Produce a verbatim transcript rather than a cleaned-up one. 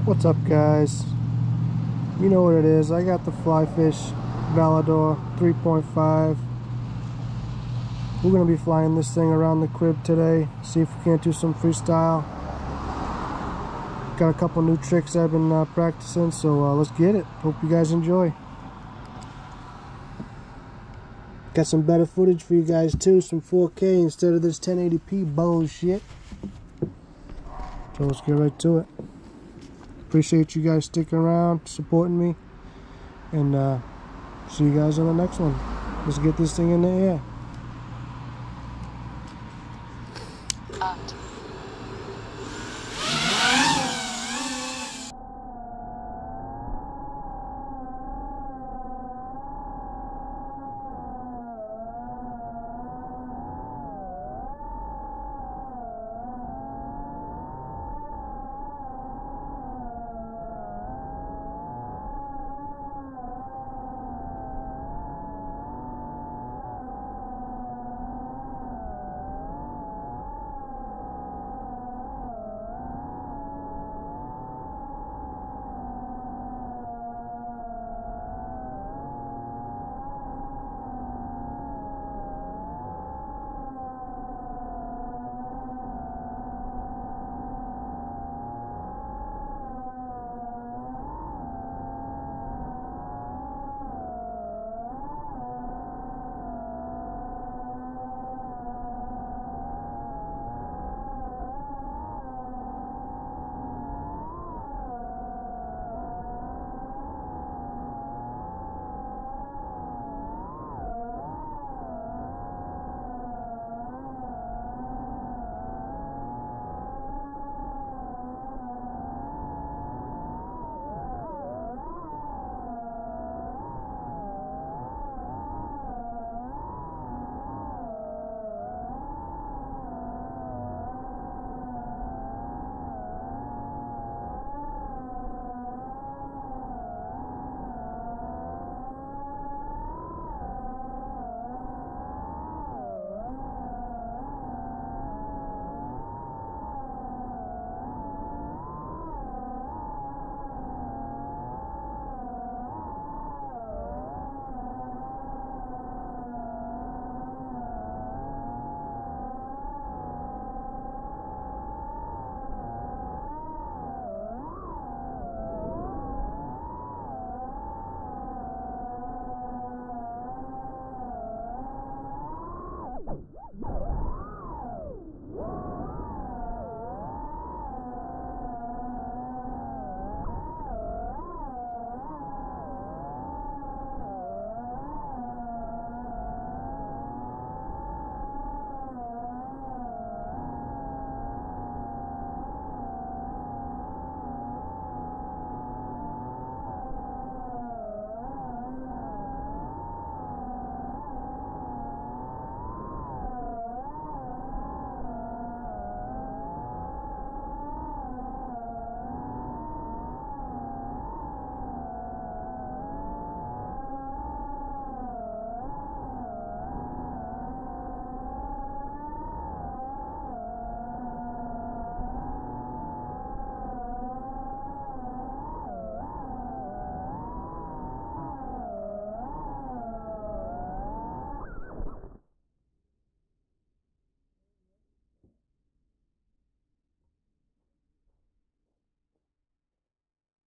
What's up, guys? You know what it is. I got the Flyfish Valador three point five. We're going to be flying this thing around the crib today. See if we can't do some freestyle. Got a couple new tricks I've been uh, practicing, so uh, let's get it. Hope you guys enjoy. Got some better footage for you guys too, some four K instead of this ten eighty p bullshit. So let's get right to it. Appreciate you guys sticking around, supporting me, and uh, see you guys on the next one. Let's get this thing in the air.